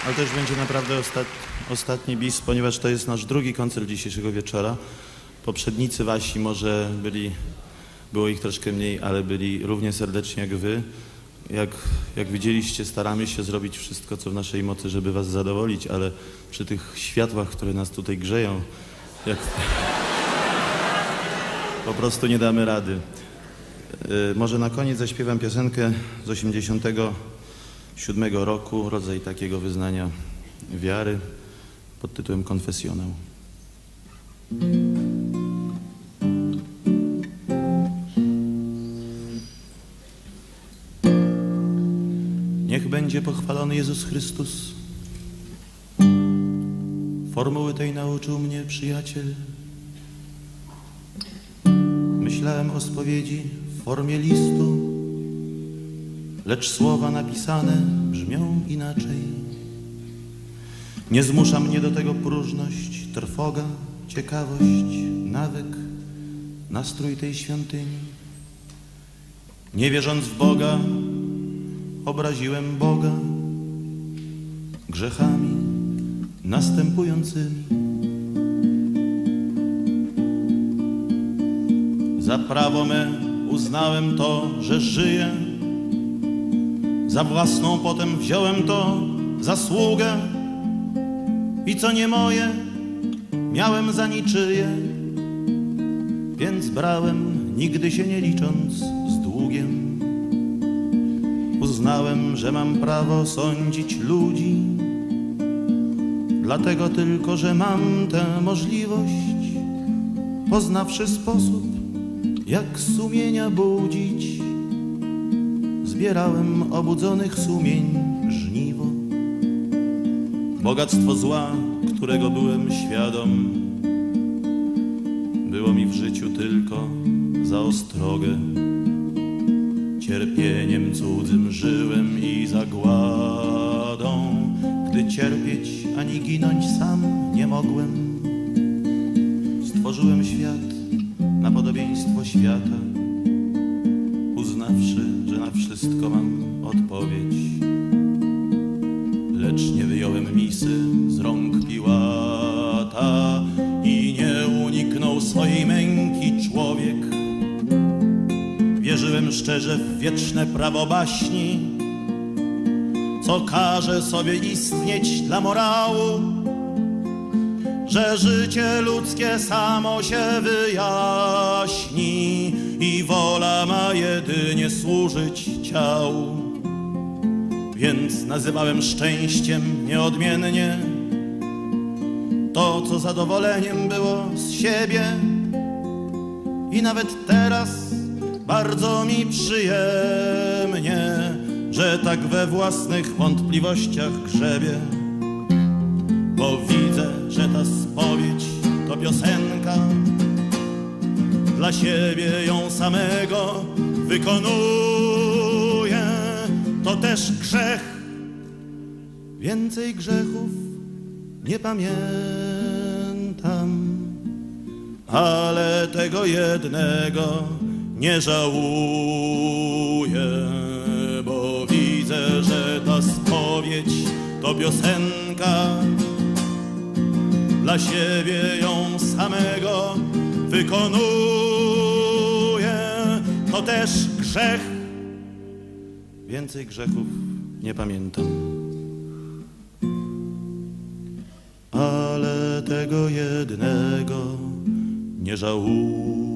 Ale też będzie naprawdę ostatni bis, ponieważ to jest nasz drugi koncert dzisiejszego wieczora. Poprzednicy wasi może było ich troszkę mniej, ale byli równie serdeczni jak wy. Jak widzieliście, staramy się zrobić wszystko, co w naszej mocy, żeby was zadowolić, ale przy tych światłach, które nas tutaj grzeją, po prostu nie damy rady. Może na koniec zaśpiewam piosenkę z 1987 roku, rodzaj takiego wyznania wiary pod tytułem Konfesjonał. Niech będzie pochwalony Jezus Chrystus. Formuły tej nauczył mnie przyjaciel. Myślałem o spowiedzi w formie listu, lecz słowa napisane brzmią inaczej. Nie zmusza mnie do tego próżność, trwoga, ciekawość, nawyk, nastrój tej świątyni. Nie wierząc w Boga, obraziłem Boga grzechami następującymi. Za prawo me uznałem to, że żyję, za własną potem wziąłem to zasługę i co nie moje miałem za niczyje, więc brałem, nigdy się nie licząc z długiem. Uznałem, że mam prawo sądzić ludzi, dlatego tylko, że mam tę możliwość, poznawszy sposób, jak sumienia budzić. Zbierałem obudzonych sumień żniwo. Bogactwo zła, którego byłem świadom, było mi w życiu tylko za ostrogę. Cierpieniem cudzym żyłem i zagładą, gdy cierpieć ani ginąć sam nie mogłem. Stworzyłem świat na podobieństwo świata, uznawszy, że na wszystko mam odpowiedź. Lecz nie wyjąłem misy z rąk Piłata i nie uniknął swojej męki człowiek. Wierzyłem szczerze w wieczne prawo baśni, co każe sobie istnieć dla morału, że życie ludzkie samo się wyjaśni i wola ma jedynie służyć ciału. Więc nazywałem szczęściem nieodmiennie to, co zadowoleniem było z siebie. I nawet teraz bardzo mi przyjemnie, że tak we własnych wątpliwościach grzebię, bo widzę, że ta spowiedź to piosenka, dla siebie ją samego wykonuję. To też grzech, więcej grzechów nie pamiętam, ale tego jednego nie żałuję, bo widzę, że ta spowiedź to piosenka, dla siebie ją samego wykonuję. To też grzech, więcej grzechów nie pamiętam, ale tego jednego nie żałuję.